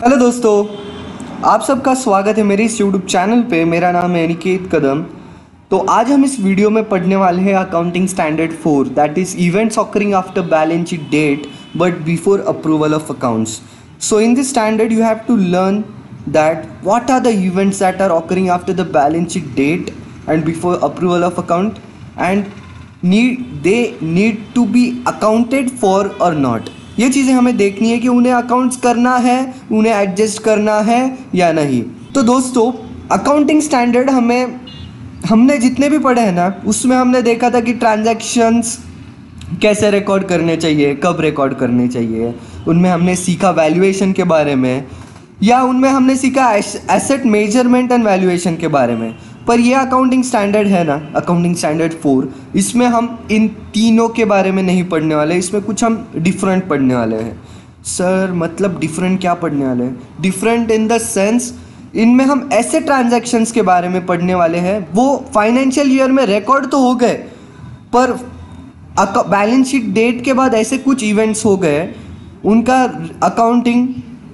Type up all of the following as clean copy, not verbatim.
Hello दोस्तों, आप सबका स्वागत है मेरे इस यूट्यूब चैनल पे। मेरा नाम है अनिकेत कदम। तो आज हम इस वीडियो में पढ़ने वाले हैं accounting standard 4, that is events occurring after balance sheet date but before approval of accounts. So in this standard you have to learn that what are the events that are occurring after the balance sheet date and before approval of account, and they need to be accounted for or not। ये चीज़ें हमें देखनी है कि उन्हें accounts करना है, उन्हें एडजस्ट करना है या नहीं। तो दोस्तों, अकाउंटिंग स्टैंडर्ड हमने जितने भी पढ़े हैं ना, उसमें हमने देखा था कि ट्रांजैक्शंस कैसे रिकॉर्ड करने चाहिए, कब रिकॉर्ड करने चाहिए। उनमें हमने सीखा वैल्यूएशन के बारे में, या उनमें हमने सीखा एसेट मेजरमेंट एंड वैल्यूएशन के बारे में। पर ये अकाउंटिंग स्टैंडर्ड है ना, अकाउंटिंग स्टैंडर्ड 4, इसमें हम इन तीनों के बारे में नहीं पढ़ने वाले। इसमें कुछ हम डिफरेंट पढ़ने वाले हैं। सर मतलब डिफरेंट क्या पढ़ने वाले हैं? डिफरेंट इन द सेंस, इनमें हम ऐसे ट्रांजैक्शंस के बारे में पढ़ने वाले हैं, वो फाइनेंशियल ईयर में रिकॉर्ड तो हो गए, पर बैलेंस शीट डेट के बाद ऐसे कुछ इवेंट्स हो गए, उनका अकाउंटिंग,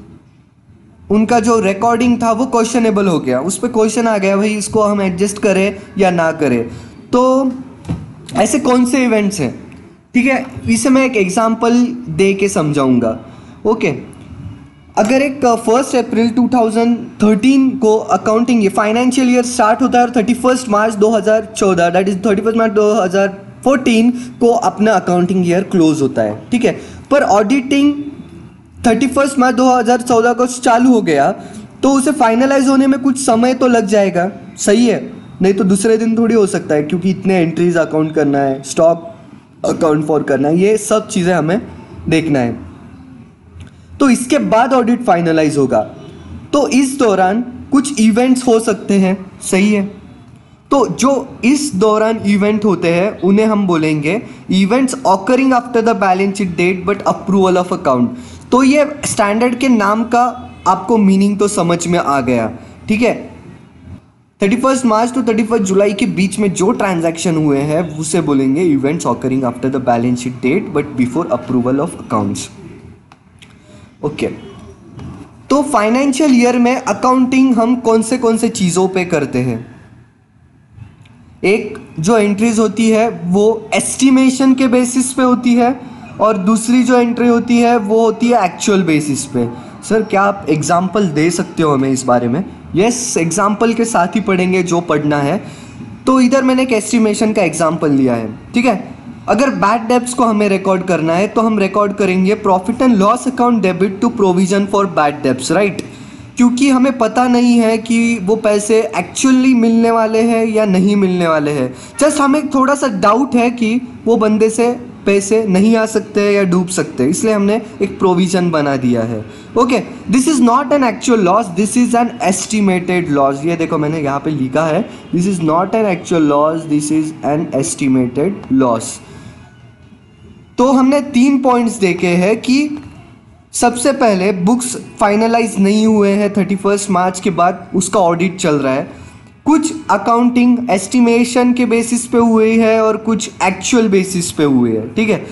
उनका जो रिकॉर्डिंग था वो क्वेश्चनेबल हो गया। उस पर क्वेश्चन आ गया, भाई इसको हम एडजस्ट करें या ना करें। तो ऐसे कौन से इवेंट्स हैं, ठीक है, इसे मैं एक एग्जांपल दे के समझाऊंगा। ओके, अगर एक 1 अप्रैल 2013 को अकाउंटिंग ये फाइनेंशियल ईयर स्टार्ट होता है और 31 मार्च 2014 दैट इज 31 मार्च 2014 को अपना अकाउंटिंग ईयर क्लोज होता है, ठीक है। पर ऑडिटिंग 31 मार्च 2014 को चालू हो गया, तो उसे फाइनलाइज होने में कुछ समय तो लग जाएगा, सही है। नहीं तो दूसरे दिन थोड़ी हो सकता है, क्योंकि इतने एंट्रीज अकाउंट करना है, स्टॉक अकाउंट फॉर करना है, ये सब चीज़ें हमें देखना है। तो इसके बाद ऑडिट फाइनलाइज होगा, तो इस दौरान कुछ इवेंट्स हो सकते हैं, सही है। तो जो इस दौरान इवेंट होते हैं उन्हें हम बोलेंगे events occurring after the balance sheet date but approval of account. तो ये स्टैंडर्ड के नाम का आपको मीनिंग तो समझ में आ गया, ठीक है। 31 मार्च टू 31 जुलाई के बीच में जो ट्रांजैक्शन हुए हैं उसे बोलेंगे events occurring after the balance sheet date but before approval of accounts. Okay, तो फाइनेंशियल ईयर में अकाउंटिंग हम कौन से चीज़ों पे करते हैं? एक जो एंट्रीज होती है वो एस्टिमेशन के बेसिस पे होती है, और दूसरी जो एंट्री होती है वो होती है एक्चुअल बेसिस पे। सर क्या आप एग्जांपल दे सकते हो हमें इस बारे में? यस, एग्जांपल के साथ ही पढ़ेंगे जो पढ़ना है। तो इधर मैंने एक एस्टिमेशन का एग्जांपल लिया है, ठीक है। अगर बैड डेब्ट्स को हमें रिकॉर्ड करना है तो हम रिकॉर्ड करेंगे profit and loss account debit to provision for bad debts, right. क्योंकि हमें पता नहीं है कि वो पैसे एक्चुअली मिलने वाले हैं या नहीं मिलने वाले हैं। जस्ट हमें थोड़ा सा डाउट है कि वो बंदे से पैसे नहीं आ सकते या डूब सकते, इसलिए हमने एक प्रोविजन बना दिया है। Okay, this is not an actual loss, this is an estimated loss. ये देखो मैंने यहाँ पे लिखा है, this is not an actual loss, this is an estimated loss. तो हमने 3 पॉइंट्स देखे हैं कि सबसे पहले बुक्स फाइनलाइज नहीं हुए हैं 31 मार्च के बाद, उसका ऑडिट चल रहा है। कुछ अकाउंटिंग एस्टिमेशन के बेसिस पे हुए हैं और कुछ एक्चुअल बेसिस पे हुए हैं, ठीक है।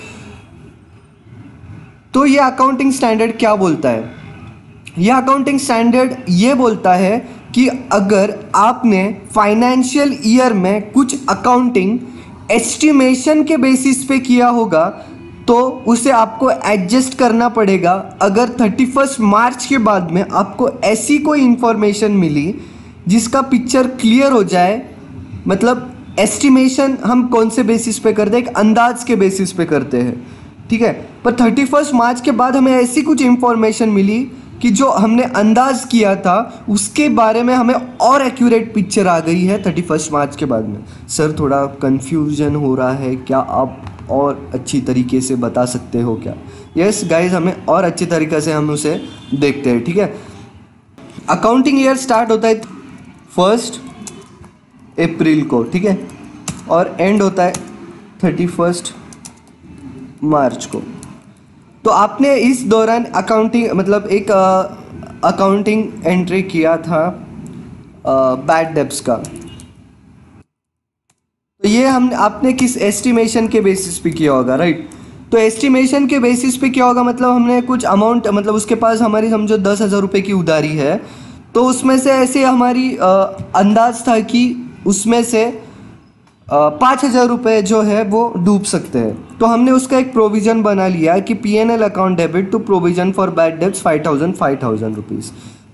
तो ये अकाउंटिंग स्टैंडर्ड क्या बोलता है? ये अकाउंटिंग स्टैंडर्ड ये बोलता है कि अगर आपने फाइनेंशियल ईयर में कुछ अकाउंटिंग एस्टिमेशन के बेसिस पे किया होगा तो उसे आपको एडजस्ट करना पड़ेगा। अगर 31 मार्च के बाद में आपको ऐसी कोई इंफॉर्मेशन मिली जिसका पिक्चर क्लियर हो जाए, मतलब एस्टिमेशन हम कौन से बेसिस पे करते हैं? एक अंदाज के बेसिस पे करते हैं, ठीक है। पर 31 मार्च के बाद हमें ऐसी कुछ इंफॉर्मेशन मिली कि जो हमने अंदाज किया था उसके बारे में हमें और एक्यूरेट पिक्चर आ गई है 31 मार्च के बाद में। सर थोड़ा कन्फ्यूजन हो रहा है, क्या आप और अच्छी तरीके से बता सकते हो क्या? यस गाइज, हमें और अच्छी तरीके से हम उसे देखते हैं, ठीक है। अकाउंटिंग ईयर स्टार्ट होता है 1 अप्रैल को, ठीक है, और एंड होता है 31 मार्च को। तो आपने इस दौरान अकाउंटिंग मतलब एक अकाउंटिंग एंट्री किया था बैड डेब्ट्स का। तो ये आपने किस एस्टिमेशन के बेसिस पे किया होगा, राइट। तो एस्टिमेशन के बेसिस पे क्या होगा, मतलब हमने कुछ अमाउंट, मतलब उसके पास हमारी समझो 10,000 रुपये की उधारी है, तो उसमें से ऐसे हमारी अंदाज था कि उसमें से 5,000 रुपये जो है वो डूब सकते हैं। तो हमने उसका एक प्रोविज़न बना लिया कि P&L account debit to provision for bad debts 5,000 rupees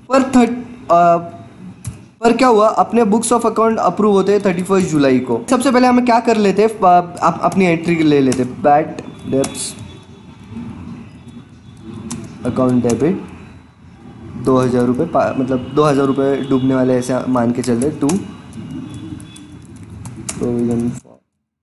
पर क्या हुआ, अपने बुक्स ऑफ अकाउंट अप्रूव होते हैं 31 जुलाई को। सबसे पहले हमें क्या कर लेते, अपनी एंट्री ले लेते, बैड डेब्ट्स अकाउंट डेबिट 2,000 रुपये, मतलब 2,000 रुपये डूबने वाले ऐसे मान के चलते, टू प्रोविजन फॉर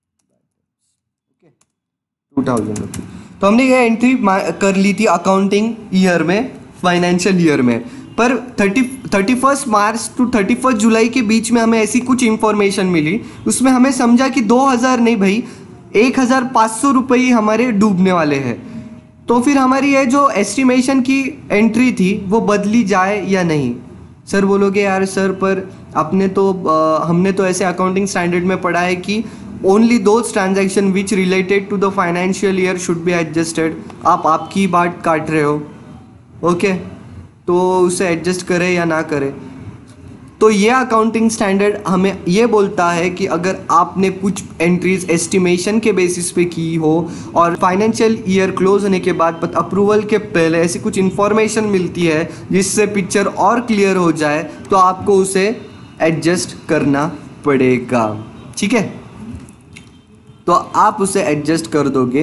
2,000 रुपये। तो हमने ये एंट्री कर ली थी अकाउंटिंग ईयर में, फाइनेंशियल ईयर में, पर 31 मार्च टू 31 जुलाई के बीच में हमें ऐसी कुछ इंफॉर्मेशन मिली, उसमें हमें समझा कि 2,000 नहीं भाई, 1,500 रुपये ही हमारे डूबने वाले हैं। तो फिर हमारी ये जो एस्टिमेशन की एंट्री थी वो बदली जाए या नहीं। सर बोलोगे यार सर, पर हमने तो ऐसे अकाउंटिंग स्टैंडर्ड में पढ़ा है कि only those transaction which related to the financial year should be adjusted. आप आपकी बात काट रहे हो, ओके, तो उसे एडजस्ट करें या ना करें। तो ये अकाउंटिंग स्टैंडर्ड हमें ये बोलता है कि अगर आपने कुछ एंट्रीज एस्टिमेशन के बेसिस पे की हो और फाइनेंशियल ईयर क्लोज होने के बाद अप्रूवल के पहले ऐसी कुछ इन्फॉर्मेशन मिलती है जिससे पिक्चर और क्लियर हो जाए, तो आपको उसे एडजस्ट करना पड़ेगा, ठीक है। तो आप उसे एडजस्ट कर दोगे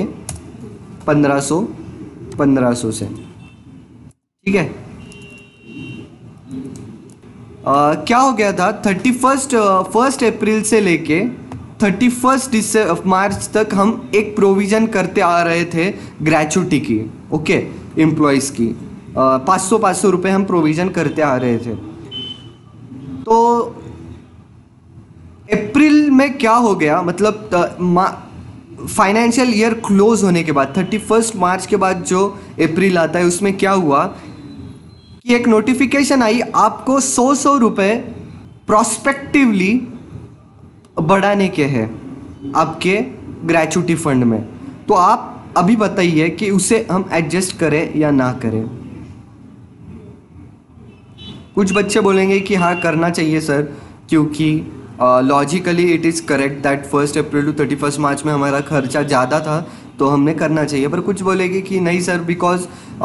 1500 से, ठीक है। क्या हो गया था, 1 अप्रैल से लेके 31 मार्च तक हम एक प्रोविज़न करते आ रहे थे ग्रेचुटी की, ओके, एम्प्लॉयज़ की 500 रुपये हम प्रोविज़न करते आ रहे थे। तो अप्रैल में क्या हो गया, मतलब फाइनेंशियल ईयर क्लोज होने के बाद 31 मार्च के बाद जो अप्रैल आता है उसमें क्या हुआ कि एक नोटिफिकेशन आई, आपको 100 रुपये प्रॉस्पेक्टिवली बढ़ाने के हैं आपके ग्रेचुटी फंड में। तो आप अभी बताइए कि उसे हम एडजस्ट करें या ना करें। कुछ बच्चे बोलेंगे कि हाँ करना चाहिए सर, क्योंकि logically it is correct that 1 April to 31 March में हमारा खर्चा ज़्यादा था तो हमने करना चाहिए। पर कुछ बोलेंगे कि नहीं sir, because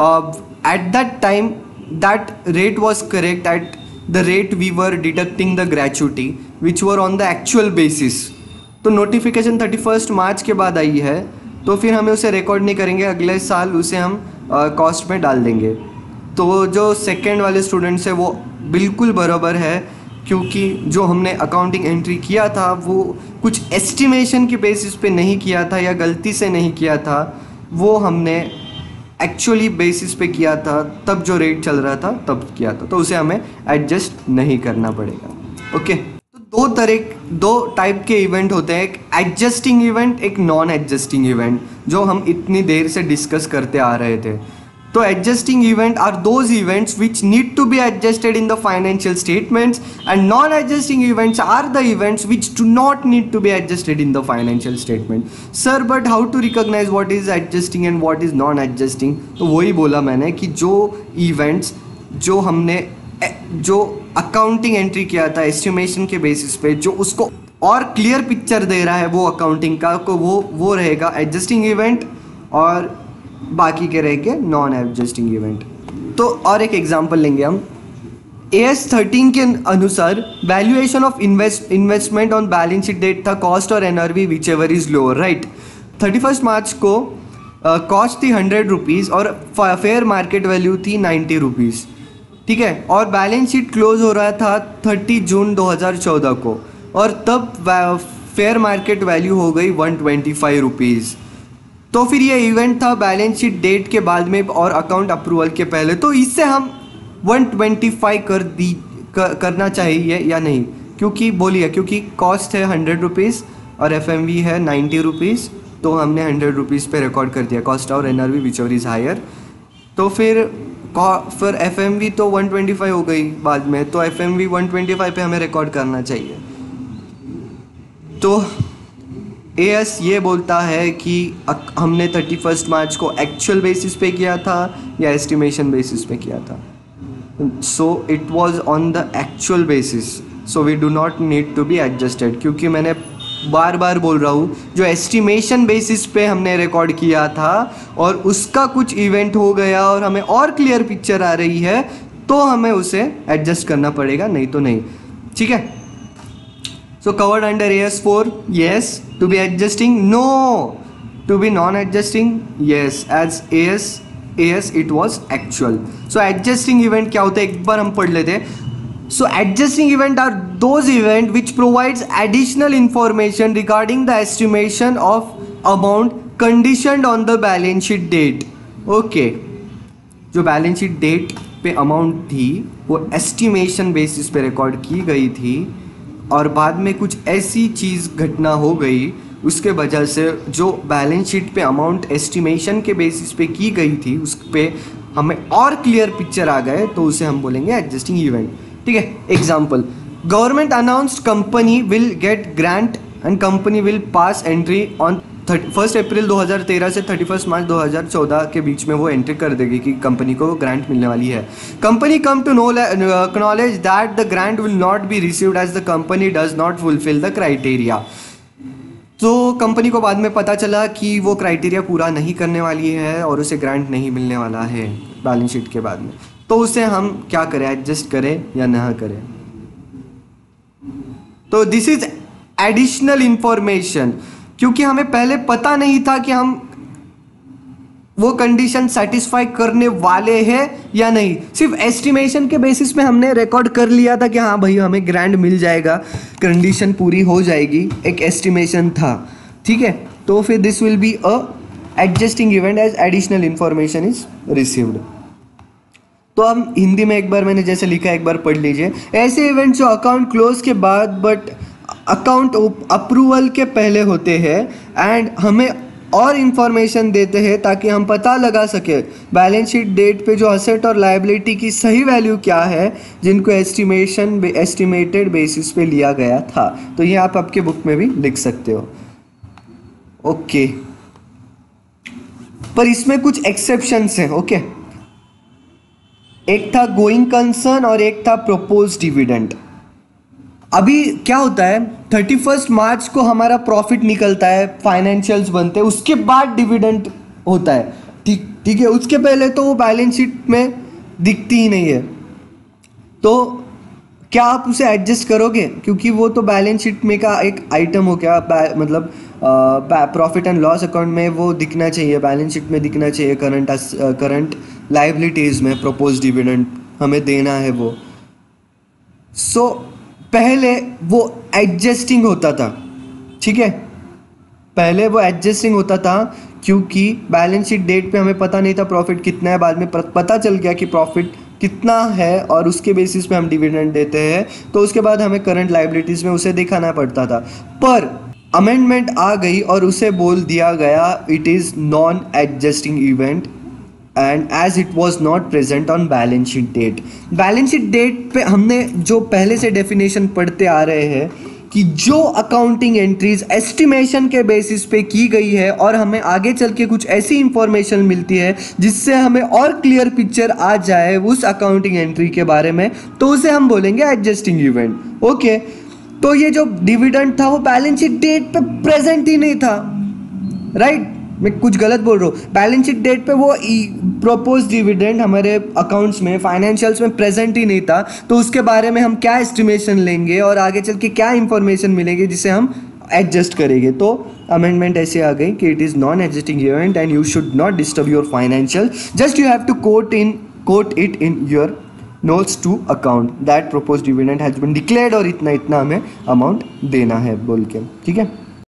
at that time that rate was correct, at the rate we were deducting the gratuity which were on the actual basis। तो नोटिफिकेशन 31 मार्च के बाद आई है, तो फिर हमें उसे रिकॉर्ड नहीं करेंगे, अगले साल उसे हम कॉस्ट में डाल देंगे। तो जो सेकेंड वाले स्टूडेंट्स हैं वो बिल्कुल बराबर है, क्योंकि जो हमने अकाउंटिंग एंट्री किया था वो कुछ एस्टिमेशन के बेसिस पे नहीं किया था या गलती से नहीं किया था, वो हमने एक्चुअली बेसिस पे किया था, तब जो रेट चल रहा था तब किया था, तो उसे हमें एडजस्ट नहीं करना पड़ेगा, ओके। तो दो टाइप के इवेंट होते हैं, एक एडजस्टिंग इवेंट, एक नॉन एडजस्टिंग इवेंट, जो हम इतनी देर से डिस्कस करते आ रहे थे। तो adjusting event are those events which need to be adjusted in the financial statements, and non adjusting events are the events which do not need to be adjusted in the financial statement. Sir but how to recognise what is adjusting and what is non adjusting? तो वही बोला मैंने कि जो events जो हमने जो accounting entry किया था एस्टिमेशन के बेसिस पे, जो उसको और क्लियर पिक्चर दे रहा है वो अकाउंटिंग का, को वो रहेगा एडजस्टिंग इवेंट, और बाकी के रहेंगे नॉन एडजस्टिंग इवेंट। तो और एक एग्जांपल लेंगे हम, AS 13 के अनुसार valuation of investment on balance sheet date था कॉस्ट और NRV whichever is lower, right. 31 March को कॉस्ट थी 100 रुपीज़ और फेयर मार्केट वैल्यू थी 90 रुपीज़, ठीक है। और बैलेंस शीट क्लोज हो रहा था 30 जून 2014 को, और तब फेयर मार्केट वैल्यू हो गई 125 रुपीज़। तो फिर ये इवेंट था बैलेंस शीट डेट के बाद में और अकाउंट अप्रूवल के पहले, तो इससे हम 125 करना चाहिए या नहीं? क्योंकि बोलिए, क्योंकि कॉस्ट है 100 रुपीज़ और FMV है 90 रुपीज़, तो हमने 100 रुपीज़ पे रिकॉर्ड कर दिया कॉस्ट और NRV whichever is higher. तो फिर FMV तो 125 हो गई बाद में, तो FMV 125 पे हमें रिकॉर्ड करना चाहिए। तो एएस ये बोलता है कि हमने 31 मार्च को एक्चुअल बेसिस पे किया था या एस्टिमेशन बेसिस पे किया था. So it was on the actual basis, so we do not need to be adjusted. क्योंकि मैंने बार बार बोल रहा हूँ, जो एस्टिमेशन बेसिस पे हमने रिकॉर्ड किया था और उसका कुछ इवेंट हो गया और हमें और क्लियर पिक्चर आ रही है, तो हमें उसे एडजस्ट करना पड़ेगा, नहीं तो नहीं. ठीक है. So covered under AS4, yes. To be adjusting, no. To be non-adjusting, yes. As AS it was actual. So adjusting event क्या होता है, एक बार हम पढ़ लेते हैं. So adjusting event are those event which provides additional information regarding the estimation of amount conditioned on the balance sheet date. Okay. जो balance sheet date पे अमाउंट थी वो एस्टिमेशन बेसिस पे रिकॉर्ड की गई थी और बाद में कुछ ऐसी चीज़ घटना हो गई उसके वजह से जो बैलेंस शीट पे अमाउंट एस्टिमेशन के बेसिस पे की गई थी उस पे हमें और क्लियर पिक्चर आ गए, तो उसे हम बोलेंगे एडजस्टिंग इवेंट. ठीक है. Example, government announced company will get grant and company will pass entry on 1 April 2013 से 31 मार्च 2014 के बीच में वो एंट्री कर देगी कि कंपनी को ग्रांट मिलने वाली है. Company come to know acknowledge that the grant will not be received as the company does not fulfil the criteria. तो कंपनी को बाद में पता चला कि वो क्राइटेरिया पूरा नहीं करने वाली है और उसे ग्रांट नहीं मिलने वाला है बैलेंस शीट के बाद में, तो उसे हम क्या करें, एडजस्ट करें या ना करें. तो दिस इज एडिशनल इंफॉर्मेशन, क्योंकि हमें पहले पता नहीं था कि हम वो कंडीशन सेटिस्फाई करने वाले हैं या नहीं. सिर्फ एस्टिमेशन के बेसिस पे हमने रिकॉर्ड कर लिया था कि हाँ भाई हमें ग्रांट मिल जाएगा, कंडीशन पूरी हो जाएगी, एक एस्टिमेशन था. ठीक है. तो फिर this will be a adjusting event as additional information is received. तो हम हिंदी में एक बार मैंने जैसे लिखा है एक बार पढ़ लीजिए. ऐसे इवेंट जो अकाउंट क्लोज के बाद बट अकाउंट अप्रूवल के पहले होते हैं एंड हमें और इन्फॉर्मेशन देते हैं ताकि हम पता लगा सके बैलेंस शीट डेट पे जो असेट और लायबिलिटी की सही वैल्यू क्या है, जिनको एस्टिमेटेड बेसिस पे लिया गया था. तो ये आप आपके बुक में भी लिख सकते हो. ओके. पर इसमें कुछ एक्सेप्शंस हैं. ओके. एक था गोइंग कंसर्न और एक था प्रपोज डिविडेंड. अभी क्या होता है, 31 मार्च को हमारा प्रॉफिट निकलता है, फाइनेंशियल्स बनते हैं, उसके बाद डिविडेंड होता है. ठीक है. उसके पहले तो वो बैलेंस शीट में दिखती ही नहीं है. तो क्या आप उसे एडजस्ट करोगे, क्योंकि वो तो बैलेंस शीट में का एक आइटम हो गया, मतलब प्रॉफिट एंड लॉस अकाउंट में वो दिखना चाहिए, बैलेंस शीट में दिखना चाहिए. करंट लायबिलिटीज़ में प्रपोज डिविडेंड हमें देना है वो. सो पहले वो एडजस्टिंग होता था. ठीक है. पहले वो एडजस्टिंग होता था क्योंकि बैलेंस शीट डेट पे हमें पता नहीं था प्रॉफिट कितना है, बाद में पता चल गया कि प्रॉफिट कितना है और उसके बेसिस पे हम डिविडेंड देते हैं. तो उसके बाद हमें करंट लायबिलिटीज़ में उसे दिखाना पड़ता था. पर अमेंडमेंट आ गई और उसे बोल दिया गया it is non adjusting event and as it was not present on balance sheet date. Balance sheet date पे हमने जो पहले से डेफिनेशन पढ़ते आ रहे हैं कि जो अकाउंटिंग एंट्रीज एस्टिमेशन के बेसिस पे की गई है और हमें आगे चल के कुछ ऐसी इंफॉर्मेशन मिलती है जिससे हमें और क्लियर पिक्चर आ जाए उस अकाउंटिंग एंट्री के बारे में, तो उसे हम बोलेंगे एडजस्टिंग इवेंट. ओके. तो ये जो डिविडेंड था वो बैलेंस शीट डेट पे प्रेजेंट ही नहीं था. राइट. मैं कुछ गलत बोल रहा हूँ. बैलेंस शीट डेट पे वो प्रपोज डिविडेंड हमारे अकाउंट्स में, फाइनेंशियल्स में प्रेजेंट ही नहीं था. तो उसके बारे में हम क्या एस्टिमेशन लेंगे और आगे चल के क्या इंफॉर्मेशन मिलेगी जिसे हम एडजस्ट करेंगे. तो अमेंडमेंट ऐसे आ गई कि it is non adjusting event and you should not disturb your financial, just you have to quote it in your notes to account that propose dividend has been declared और इतना हमें amount देना है बोल के. ठीक है.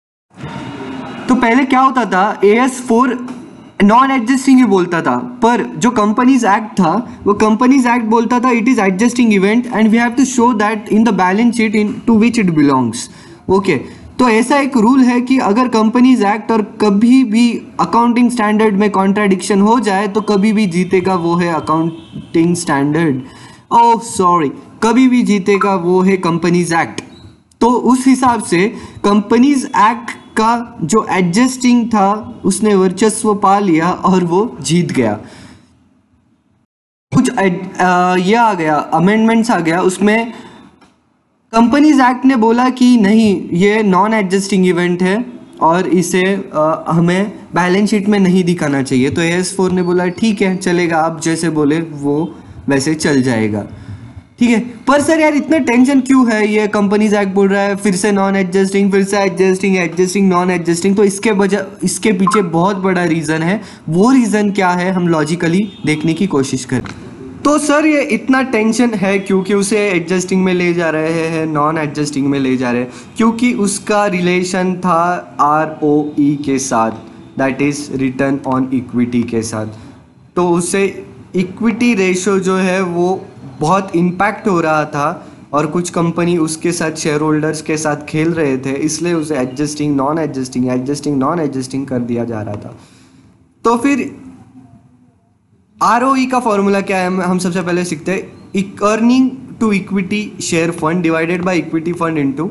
तो पहले क्या होता था, AS4 नॉन एडजस्टिंग ही बोलता था, पर जो कंपनीज एक्ट था वो कंपनीज एक्ट बोलता था it is adjusting event and we have to show that in the balance sheet in to which it belongs. Okay. तो ऐसा एक रूल है कि अगर कंपनीज एक्ट और कभी भी अकाउंटिंग स्टैंडर्ड में कॉन्ट्राडिक्शन हो जाए तो कभी भी जीतेगा वो है अकाउंटिंग स्टैंडर्ड. ओह सॉरी, कभी भी जीतेगा वो है कंपनीज एक्ट. तो उस हिसाब से कंपनीज एक्ट का जो एडजस्टिंग था उसने वर्चस्व पा लिया और वो जीत गया। कुछ ये आ गया, अमेंडमेंट्स आ गया, उसमें कंपनीज एक्ट ने बोला कि नहीं, ये नॉन एडजस्टिंग इवेंट है और इसे हमें बैलेंस शीट में नहीं दिखाना चाहिए। तो AS4 ने बोला ठीक है चलेगा, आप जैसे बोले वो वैसे चल जाएगा, ठीक है। पर सर यार इतना टेंशन क्यों है, ये कंपनीज एक्ट बोल रहा है फिर से नॉन एडजस्टिंग, फिर से एडजस्टिंग, एडजस्टिंग, नॉन एडजस्टिंग। तो इसके पीछे बहुत बड़ा रीज़न है। वो रीज़न क्या है हम लॉजिकली देखने की कोशिश करें। तो सर ये इतना टेंशन है क्योंकि उसे एडजस्टिंग में ले जा रहे हैं, नॉन एडजस्टिंग में ले जा रहे हैं, क्योंकि उसका रिलेशन था ROE के साथ, that is return on equity के साथ। तो उससे इक्विटी रेशो जो है वो बहुत इम्पैक्ट हो रहा था और कुछ कंपनी उसके साथ शेयर होल्डर्स के साथ खेल रहे थे, इसलिए उसे adjusting, non adjusting, adjusting, non adjusting कर दिया जा रहा था। तो फिर ROE का फॉर्मूला क्या है हम सबसे पहले सीखते हैं। Earning to equity share fund divided by equity fund into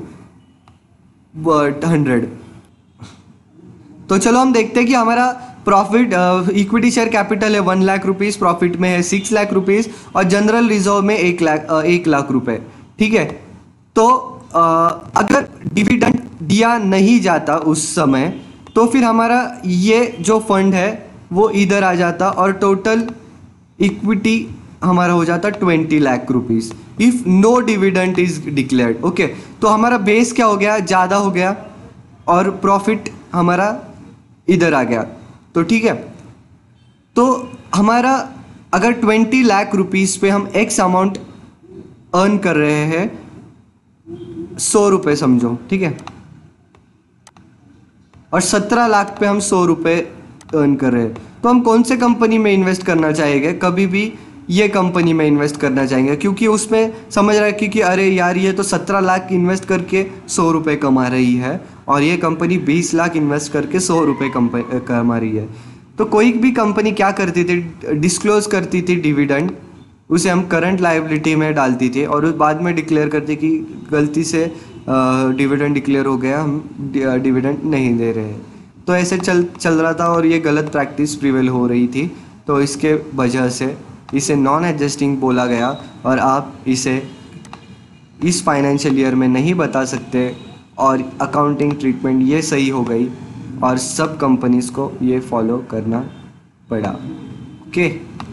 100। तो चलो हम देखते हैं कि हमारा प्रॉफिट, इक्विटी शेयर कैपिटल है 1 लाख रुपीज़, प्रॉफिट में है 6 लाख रुपीज़ और जनरल रिजर्व में 1 लाख रुपए, ठीक है। तो अगर डिविडेंड दिया नहीं जाता उस समय तो फिर हमारा ये जो फंड है वो इधर आ जाता और टोटल इक्विटी हमारा हो जाता 20 lakh rupees if no dividend is declared. Okay, तो हमारा बेस क्या हो गया, ज़्यादा हो गया और प्रॉफिट हमारा इधर आ गया। तो ठीक है, तो हमारा अगर 20 लाख रुपीज़ पे हम एक्स अमाउंट अर्न कर रहे हैं, 100 रुपये समझो, ठीक है, और 17 लाख पे हम 100 रुपये अर्न कर रहे हैं, तो हम कौन से कंपनी में इन्वेस्ट करना चाहेंगे? कभी भी ये कंपनी में इन्वेस्ट करना चाहेंगे, क्योंकि उसमें समझ रहा है कि अरे यार ये तो 17 लाख इन्वेस्ट करके 100 रुपये कमा रही है और ये कंपनी 20 लाख इन्वेस्ट करके 100 रुपये कमा रही है। तो कोई भी कंपनी क्या करती थी, डिस्क्लोज करती थी डिविडेंड, उसे हम करंट लायबिलिटी में डालती थी और उस बाद में डिक्लेयर करती कि गलती से डिविडेंड डिक्लेयर हो गया, हम डिविडेंड नहीं दे रहे हैं। तो ऐसे चल रहा था और ये गलत प्रैक्टिस प्रिवेल हो रही थी। तो इसके वजह से इसे नॉन एडजस्टिंग बोला गया और आप इसे इस फाइनेंशियल ईयर में नहीं बता सकते और अकाउंटिंग ट्रीटमेंट ये सही हो गई और सब कंपनीज को ये फॉलो करना पड़ा। ओके,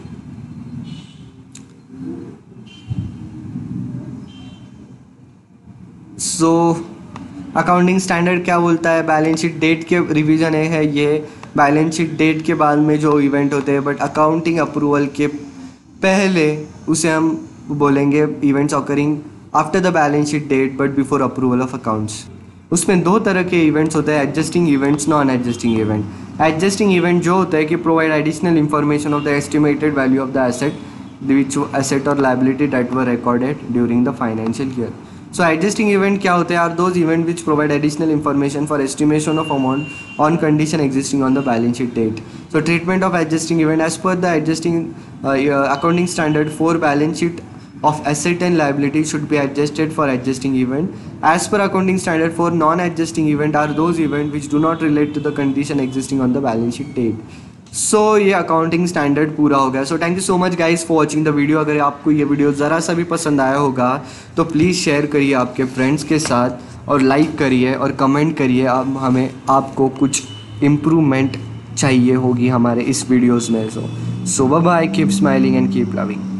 सो अकाउंटिंग स्टैंडर्ड क्या बोलता है, बैलेंस शीट डेट के रिवीजन है ये बैलेंस शीट डेट के बाद में जो इवेंट होते हैं, बट अकाउंटिंग अप्रूवल के पहले उसे हम बोलेंगे events occurring after the balance sheet date but before approval of accounts. उसमें दो तरह के इवेंट्स होते हैं, adjusting events, non adjusting event. Adjusting event जो होता है कि provide additional information of the estimated value of the asset which asset और liability that were recorded during the financial year. So adjusting event क्या होते हैं, are those event which provide additional information for estimation of amount on condition existing on the balance sheet date. So treatment of adjusting event as per the adjusting accounting standard for balance sheet of asset and liability should be adjusted for adjusting event. As per accounting standard for non-adjusting event are those event which do not relate to the condition existing on the balance sheet date. सो ये accounting standard पूरा हो गया। So thank you so much guys for watching the video. अगर आपको ये video ज़रा सा भी पसंद आया होगा तो प्लीज़ शेयर करिए आपके फ्रेंड्स के साथ और लाइक करिए और कमेंट करिए अब हमें आपको कुछ इम्प्रूवमेंट चाहिए होगी हमारे इस वीडियोज़ में। So bye bye, keep smiling and keep loving.